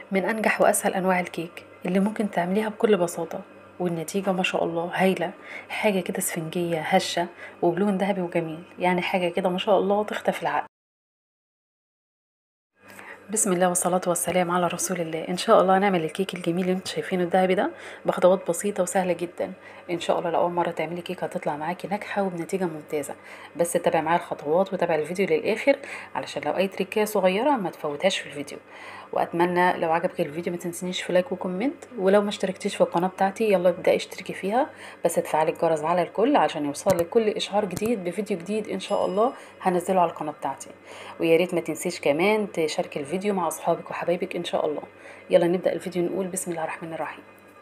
من أنجح وأسهل أنواع الكيك اللي ممكن تعمليها بكل بساطة، والنتيجة ما شاء الله هايلة. حاجة كده اسفنجية هشة وبلون ذهبي وجميل، يعني حاجة كده ما شاء الله تخطف العقل. بسم الله والصلاة والسلام على رسول الله. ان شاء الله هنعمل الكيك الجميل اللي انتوا شايفينه الذهبي ده بخطوات بسيطة وسهلة جدا. ان شاء الله لو اول مرة تعملي كيك هتطلع معاكي ناجحة وبنتيجة ممتازة. بس تابع معايا الخطوات وتابع الفيديو للاخر علشان لو اي تريكية صغيرة ما تفوتهاش في الفيديو. واتمنى لو عجبك الفيديو ما تنسينيش في لايك وكومنت، ولو ما اشتركتيش في القناة بتاعتي يلا ابدأي اشتركي فيها، بس تفعلي الجرس على الكل عشان يوصلك كل اشعار جديد بفيديو جديد ان شاء الله هنزله على القناة بتاعتي. ويا ريت ما تنسيش كمان تشارك الفيديو مع اصحابك وحبايبك ان شاء الله. يلا نبدأ الفيديو، نقول بسم الله الرحمن الرحيم.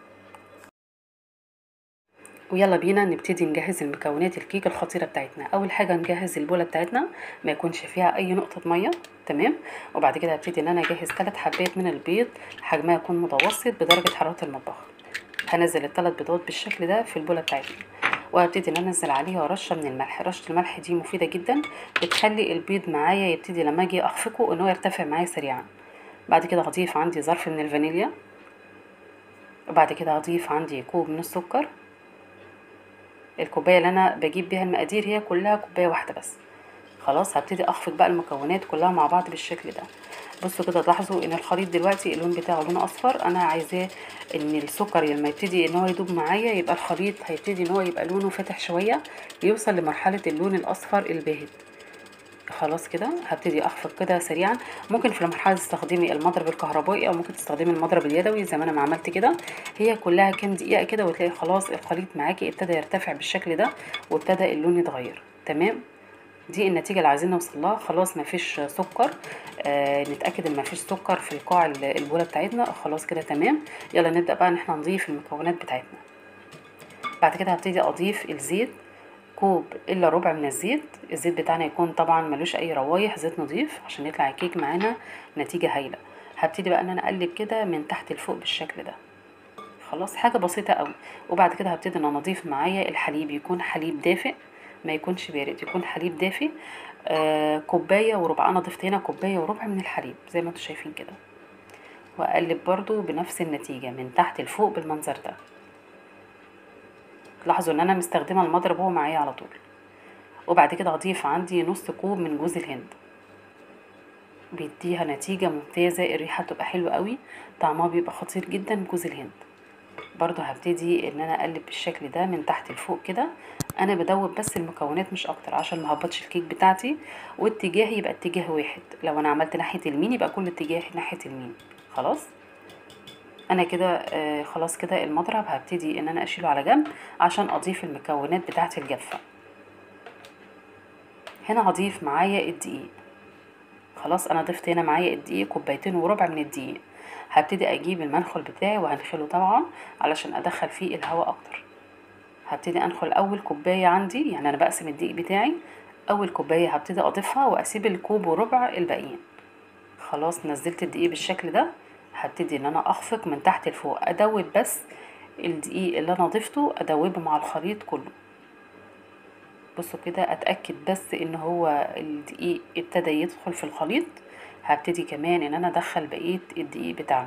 ويلا بينا نبتدي نجهز المكونات الكيك الخطيرة بتاعتنا. اول حاجة نجهز البولة بتاعتنا ما يكونش فيها اي نقطة مية، تمام. وبعد كده هبتدي ان انا اجهز 3 حبات من البيض، حجمها يكون متوسط بدرجة حرارة المطبخ. هنزل ال3 بيضات بالشكل ده في البولة بتاعتنا، وهبتدي ان انا انزل عليها رشه من الملح. رشه الملح دي مفيده جدا، بتخلي البيض معايا يبتدي لما اجي اخفقه ان هو يرتفع معايا سريعا. بعد كده هضيف عندي ظرف من الفانيليا، وبعد كده هضيف عندي كوب من السكر. الكوبايه اللي انا بجيب بيها المقادير هي كلها كوبايه واحده بس. خلاص هبتدي اخفق بقى المكونات كلها مع بعض بالشكل ده. بصوا كده تلاحظوا ان الخليط دلوقتي اللون بتاعه لون اصفر، انا عايزاه ان السكر لما يبتدي ان هو يدوب معايا يبقى الخليط هيبتدي ان هو يبقى لونه فاتح شويه، يوصل لمرحله اللون الاصفر الباهت. خلاص كده هبتدي اخفق كده سريعا. ممكن في المرحله دي تستخدمي المضرب الكهربائي او ممكن تستخدمي المضرب اليدوي زي ما انا ما عملت كده. هي كلها كام دقيقه كده وتلاقي خلاص الخليط معاكي ابتدى يرتفع بالشكل ده وابتدى اللون يتغير، تمام. دي النتيجه اللي عايزين نوصل لها. خلاص مفيش سكر، نتاكد ان مفيش سكر في القاع البوله بتاعتنا. خلاص كده تمام. يلا نبدا بقى ان احنا نضيف المكونات بتاعتنا. بعد كده هبتدي اضيف الزيت، كوب الا ربع من الزيت. الزيت بتاعنا يكون طبعا ملوش اي روايح، زيت نضيف عشان يطلع الكيك معانا نتيجه هايله. هبتدي بقى ان انا اقلب كده من تحت لفوق بالشكل ده. خلاص حاجه بسيطه قوي. وبعد كده هبتدي ان انا اضيف معايا الحليب، يكون حليب دافئ ما يكونش بارد، يكون حليب دافئ. كوبايه وربع. انا ضفت هنا كوبايه وربع من الحليب زي ما انتم شايفين كده. واقلب برضو بنفس النتيجه من تحت لفوق بالمنظر ده. لاحظوا ان انا مستخدمه المضرب هو معايا على طول. وبعد كده هضيف عندي نص كوب من جوز الهند، بيديها نتيجة ممتازة، الريحة بتبقى حلوة قوي، طعمها بيبقى خطير جدا بجوز الهند. برضو هبتدي ان انا اقلب بالشكل ده من تحت لفوق كده. انا بدوب بس المكونات مش اكتر عشان ما هبطش الكيك بتاعتي، واتجاهي يبقى اتجاه واحد. لو انا عملت ناحية اليمين يبقى كل اتجاه ناحية اليمين. خلاص انا كده خلاص كده المضرب هبتدي ان انا اشيله على جنب عشان اضيف المكونات بتاعتي الجافة. هنا هضيف معايا الدقيق. خلاص انا ضفت هنا معايا الدقيق كوبايتين وربع من الدقيق. هبتدي اجيب المنخل بتاعي وهنخله طبعا علشان ادخل فيه الهواء اكتر. هبتدي انخل اول كوبايه عندي، يعني انا بقسم الدقيق بتاعي. اول كوبايه هبتدي اضيفها واسيب الكوب وربع الباقيين. خلاص نزلت الدقيق بالشكل ده. هبتدي ان انا اخفق من تحت لفوق، ادوب بس الدقيق اللي انا ضفته ادوبه مع الخليط كله. بصوا كده اتاكد بس ان هو الدقيق ابتدى يدخل في الخليط. هبتدي كمان ان انا ادخل بقيه الدقيق بتاعنا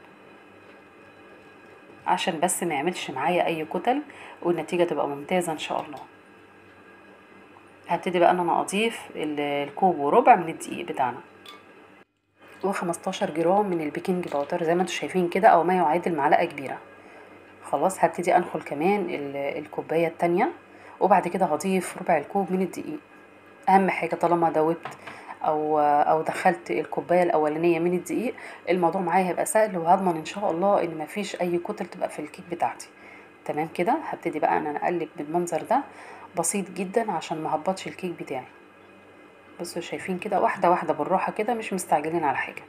عشان بس ما يعملش معايا اي كتل والنتيجه تبقى ممتازه ان شاء الله. هبتدي بقى ان انا اضيف الكوب وربع من الدقيق بتاعنا، و15 جرام من البيكنج باودر زي ما انتم شايفين كده، او ما يعادل معلقه كبيره. خلاص هبتدي انخل كمان الكوبايه التانية، وبعد كده هضيف ربع الكوب من الدقيق. اهم حاجه طالما دوبت او دخلت الكوبايه الاولانيه من الدقيق، الموضوع معايا هيبقى سهل، وهضمن ان شاء الله ان مفيش اي كتل تبقى في الكيك بتاعتي. تمام كده. هبتدي بقى ان انا اقلب بالمنظر ده بسيط جدا عشان ما هبطش الكيك بتاعي. بصوا شايفين كده، واحده واحده بالراحه كده، مش مستعجلين على حاجه.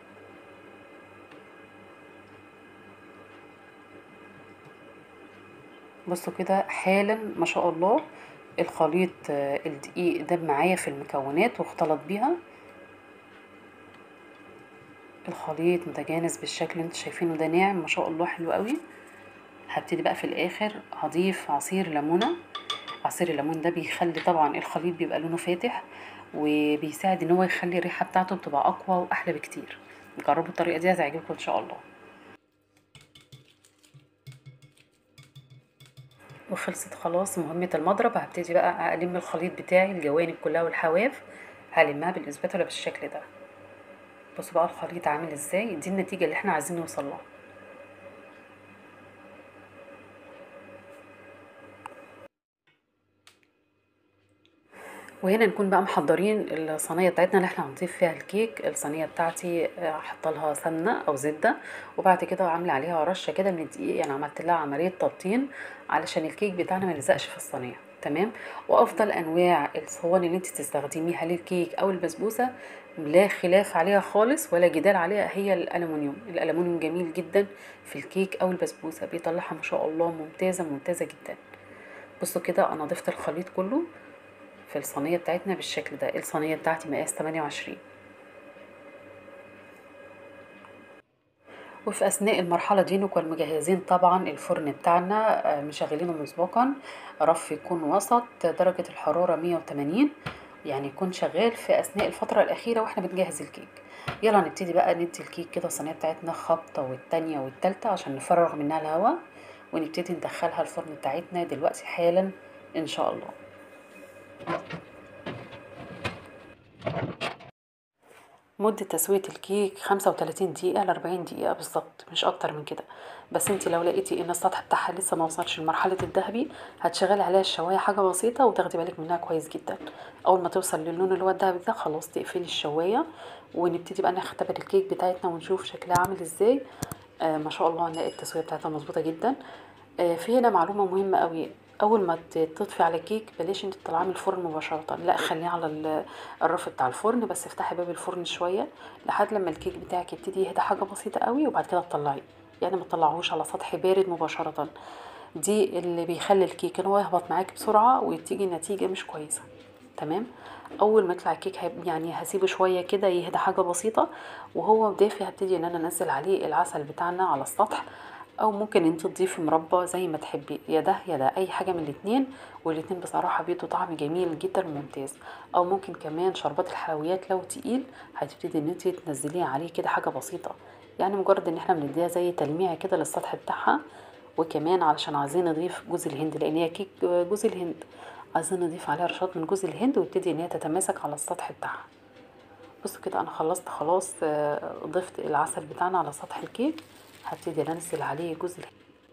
بصوا كده حالا ما شاء الله الخليط الدقيق داب معايا في المكونات واختلط بيها. الخليط متجانس بالشكل اللي انتوا شايفينه ده، ناعم ما شاء الله، حلو قوي. هبتدي بقى في الاخر هضيف عصير ليمونه. عصير الليمون ده بيخلي طبعا الخليط بيبقى لونه فاتح، وبيساعد ان هو يخلي الريحه بتاعته بتبقى اقوى واحلى بكتير. جربوا الطريقه دي هتعجبكم ان شاء الله. وخلصت خلاص مهمه المضرب. هبتدي بقى الم الخليط بتاعي الجوانب كلها والحواف، هلمها بالاسباتولا بالشكل ده. بصوا بقى الخليط عامل ازاي، دي النتيجه اللي احنا عايزين نوصل لها. وهنا نكون بقى محضرين الصينيه بتاعتنا اللي احنا هنضيف فيها الكيك. الصينيه بتاعتي هحط لها سمنه او زبده، وبعد كده عامله عليها رشه كده من الدقيق، يعني عملت لها عمليه تبطين علشان الكيك بتاعنا ما يلزقش في الصينيه. تمام. وافضل انواع الصواني اللي انت تستخدميها للكيك او البسبوسه لا خلاف عليها خالص ولا جدال عليها، هي الالومنيوم. الالومنيوم جميل جدا في الكيك او البسبوسه، بيطلعها ما شاء الله ممتازه ممتازه جدا. بصوا كده انا ضفت الخليط كله في الصينية بتاعتنا بالشكل ده. الصينية بتاعتي مقاس 28. وفي أثناء المرحلة دي نكون مجهزين طبعا الفرن بتاعنا، مشغلينه مسبقا. رف يكون وسط، درجة الحرارة 180، يعني يكون شغال في أثناء الفترة الأخيرة واحنا بنجهز الكيك. يلا نبتدي بقى ندي الكيك كده الصينية بتاعتنا خبطة والتانية والتالتة عشان نفرغ منها الهواء، ونبتدي ندخلها الفرن بتاعتنا دلوقتي حالا إن شاء الله. مدة تسوية الكيك 35 دقيقة ل40 دقيقة بالظبط، مش أكتر من كده. بس انتي لو لقيتي ان السطح بتاعها لسه ما وصلش لمرحلة الذهبي، هتشغلي عليها الشواية حاجة بسيطة وتاخدي بالك منها كويس جدا. أول ما توصل للون اللي هو الذهبي ده خلاص تقفلي الشواية، ونبتدي بقى نختبر الكيك بتاعتنا ونشوف شكلها عامل ازاي. ما شاء الله هنلاقي التسوية بتاعتها مظبوطة جدا. في هنا معلومة مهمة قوي. اول ما تطفي على الكيك بلاش انت تطلعيه من الفرن مباشرة، لا خليه على الرف بتاع الفرن، بس افتحي باب الفرن شوية لحد لما الكيك بتاعك يبتدي يهدى حاجة بسيطة قوي، وبعد كده تطلعيه. يعني ما تطلعهوش على سطح بارد مباشرة، دي اللي بيخلي الكيك ان هو يهبط معاك بسرعة وتيجي نتيجة مش كويسة. تمام. اول ما يطلع الكيك يعني هسيبه شويه كده يهدى حاجه بسيطه، وهو دافي هبتدي ان انا انزل عليه العسل بتاعنا على السطح، او ممكن انت تضيفي مربى زي ما تحبي، يا ده يا ده اي حاجه من الاتنين، والاتنين بصراحه بيدوا طعم جميل جدا وممتاز. او ممكن كمان شربات الحلويات لو تقيل هتبتدي ان انت تنزليه عليه كده حاجه بسيطه، يعني مجرد ان احنا بنديها زي تلميع كده للسطح بتاعها. وكمان علشان عايزين نضيف جوز الهند لان هي كيك جوز الهند، عايزين نضيف عليها رشاد من جوز الهند ويبتدي ان هي تتماسك على السطح بتاعها. بصوا كده انا خلصت خلاص، ضفت العسل بتاعنا على سطح الكيك، هبتدي انزل عليه جوز الهند.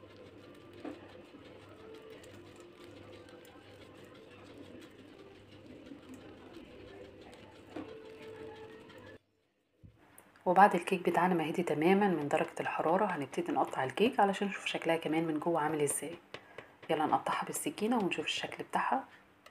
وبعد الكيك بتاعنا ما هدي تماما من درجة الحرارة هنبتدي نقطع الكيك علشان نشوف شكلها كمان من جوه عامل ازاي. يلا نقطعها بالسكينة ونشوف الشكل بتاعها.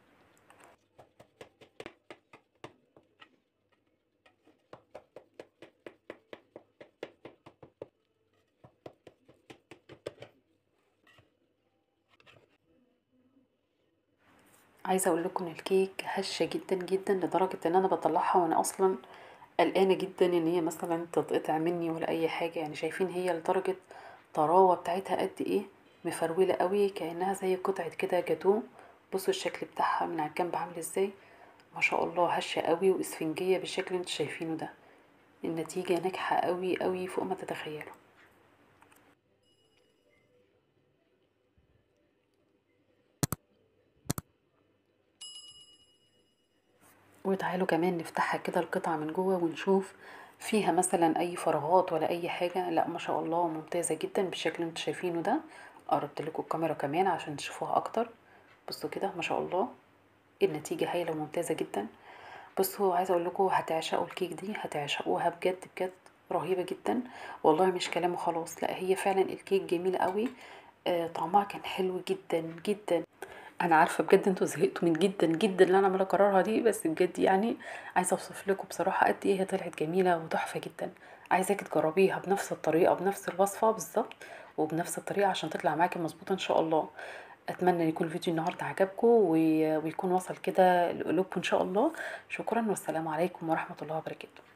عايزه اقول لكم ان الكيك هشه جدا جدا لدرجه ان انا بطلعها وانا اصلا قلقانه جدا ان هي مثلا تتقطع مني ولا اي حاجه. يعني شايفين هي لدرجه طراوه بتاعتها قد ايه، مفروله قوي كانها زي قطعه كده جاتوه. بصوا الشكل بتاعها من على الجنب عامل ازاي، ما شاء الله هشه قوي واسفنجيه بالشكل اللي انتوا شايفينه ده. النتيجه ناجحه قوي قوي فوق ما تتخيلوا. وتعالوا كمان نفتحها كده القطعة من جوه ونشوف فيها مثلا اي فراغات ولا اي حاجة. لا ما شاء الله ممتازة جدا بالشكل اللي انتوا شايفينه ده. قربت لكم الكاميرا كمان عشان تشوفوها اكتر. بصوا كده ما شاء الله النتيجة هايلة وممتازة جدا. بصوا عايزة اقول لكم هتعشقوا الكيك دي، هتعشقوها بجد بجد، رهيبة جدا. والله مش كلام وخلاص، لا هي فعلا الكيك جميل قوي. طعمها كان حلو جدا جدا. انا عارفه بجد انتوا زهقتوا من جدا جدا اللي انا عماله اكررها دي، بس بجد يعني عايزه اوصف لكم بصراحه قد ايه هي طلعت جميله وتحفه جدا. عايزاكي تجربيها بنفس الطريقه بنفس الوصفه بالظبط وبنفس الطريقه عشان تطلع معاكي مظبوطه ان شاء الله. اتمنى ان يكون الفيديو النهارده عجبكم ويكون وصل كده لقلوبكم ان شاء الله. شكرا والسلام عليكم ورحمه الله وبركاته.